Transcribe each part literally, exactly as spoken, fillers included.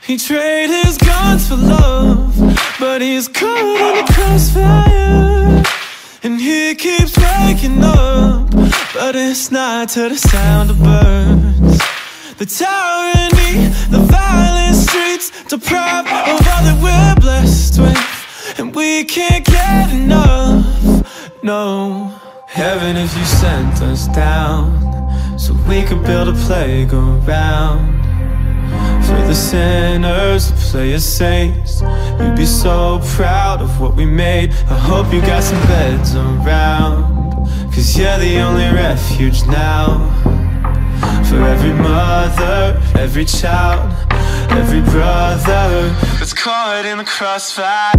He traded his guns for love, but he's caught in the crossfire. And he keeps waking up, but it's not to the sound of birds. The tyranny, the violent streets, deprived of all that we're blessed with, and we can't get enough, no. Heaven, if you sent us down, so we could build a playground for the sinners to play as saints. You'd be so proud of what we made. I hope you got some beds around, cause you're the only refuge now. For every mother, every child, every brother that's caught in the crossfire,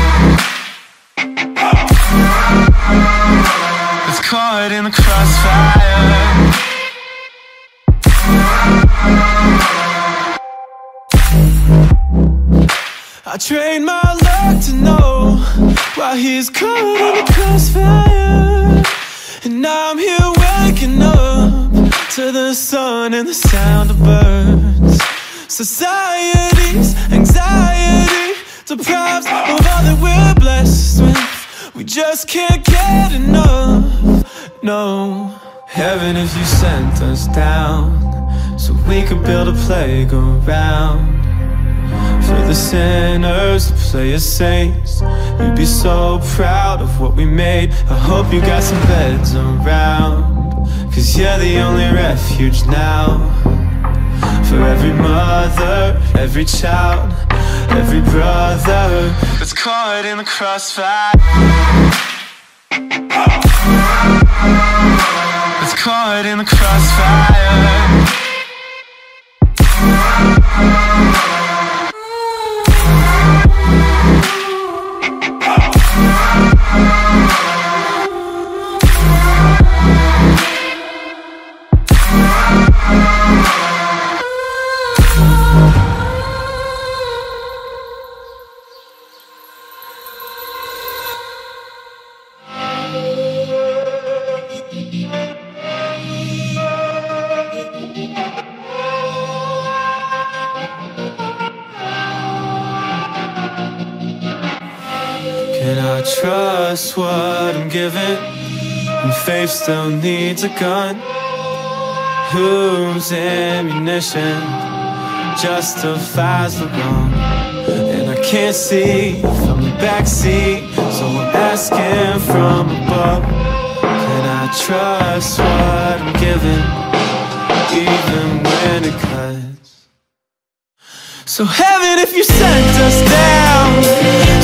that's caught in the crossfire. I trained my luck to know why he's caught in the crossfire. And now I'm here waking up to the sun and the sound of birds. Society's anxiety deprives of all that we're blessed with. We just can't get enough, no. Heaven, if you sent us down, so we could build a playground for the sinners to play as saints. You'd be so proud of what we made. I hope you got some beds around, cause you're the only refuge now. For every mother, every child, every brother that's caught in the crossfire, that's caught in the crossfire. Can I trust what I'm given when faith still needs a gun? Whose ammunition justifies the wrong? And I can't see from the backseat, so I'm asking from above. Can I trust what I'm given, even when it cuts? So heaven, if you sent us down,